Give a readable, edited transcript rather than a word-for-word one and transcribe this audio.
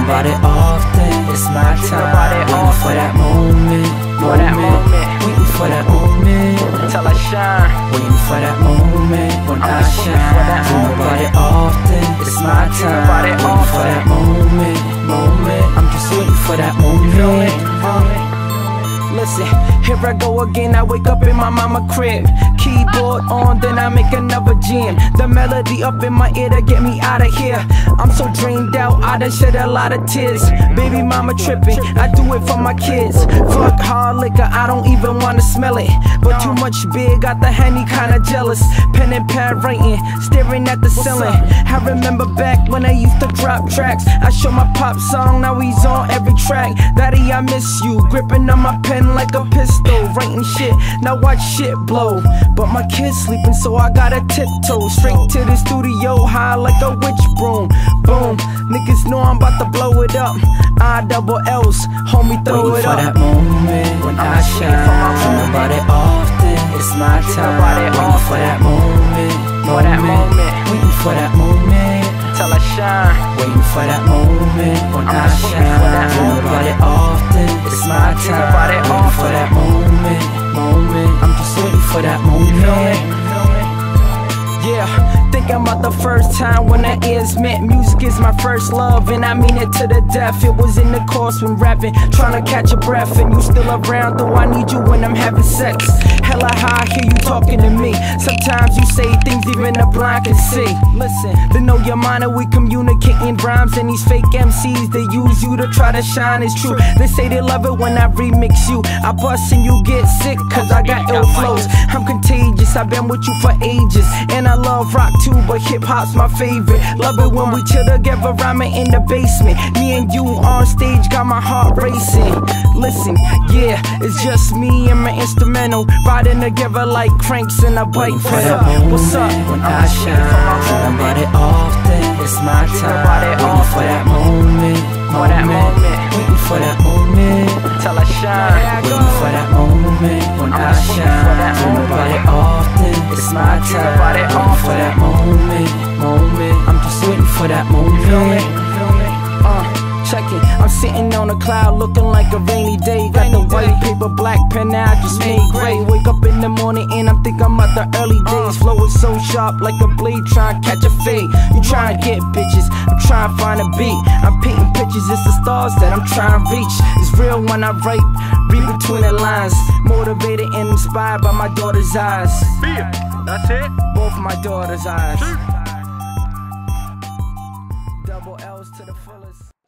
about it often. It's my time, waiting for that moment, waiting for that moment, till I shine, waiting for that moment when I shine. Dream about it often. It's my time, waiting for that moment. I'm just waiting for that moment. Listen, here I go again, I wake up in my mama crib. Keyboard on, then I make another jam. The melody up in my ear to get me out of here. I'm so drained out, I done shed a lot of tears. Baby mama tripping, I do it for my kids. Fuck hard liquor, I don't even wanna smell it. But too much beer, got the Henny kinda jealous. Pen and pad writing, staring at the ceiling. I remember back when I used to drop tracks. I show my pop song, now he's on every track. Daddy, I miss you, gripping on my pen like a pistol, writing shit, now watch shit blow. But my kid's sleeping, so I gotta tiptoe straight to the studio, high like a witch broom. Boom, niggas know I'm about to blow it up. I double L's, homie, throw it up. Waiting for that moment when I shine. Dream about it often. It's my time, waiting for that moment, waiting for that moment, till I shine, waiting for that moment when I shine. Dream about it often. It's my time, waiting for that moment. I'm just waiting for that moment. Yeah, thinking about the first time when our ears met. Music is my first love, and I mean it to the death. It was in the course when rapping, trying to catch a breath. And you still around, though I need you when I'm having sex. Hella high, I hear you talking to me. Sometimes you say things even a blind can see. Listen, to know your mind and we communicating rhymes. And these fake MCs, they use you to try to shine. It's true, they say they love it when I remix you. I bust and you get sick, cause I got ill flows. I'm contagious, I've been with you for ages. And I love rock too, but hip-hop's my favorite. Love it when we chill together, rhyming in the basement. Me and you on stage, got my heart racing. Listen, yeah, it's just me and my instrumental, riding together like cranks in a bike. What's up? When I shine, dream about it often. It's my time, waiting for that moment, waiting for that moment, till I shine, waiting for that moment when I shine. Dream about it often. It's my time, waiting for that moment. I'm just waiting for that moment. Check it, I'm sitting on a cloud looking like a rainy day. Got the white paper, black pen, now I just made gray. Wake up in the morning and I'm thinking about the early days. Flow is so sharp like a blade, trying to catch a fade. You trying to get bitches, I'm trying to find a beat. I'm painting pictures, it's the stars that I'm trying to reach. It's real when I write, read between the lines. Motivated and inspired by my daughter's eyes. That's it? Both my daughter's eyes. Double L's to the fullest.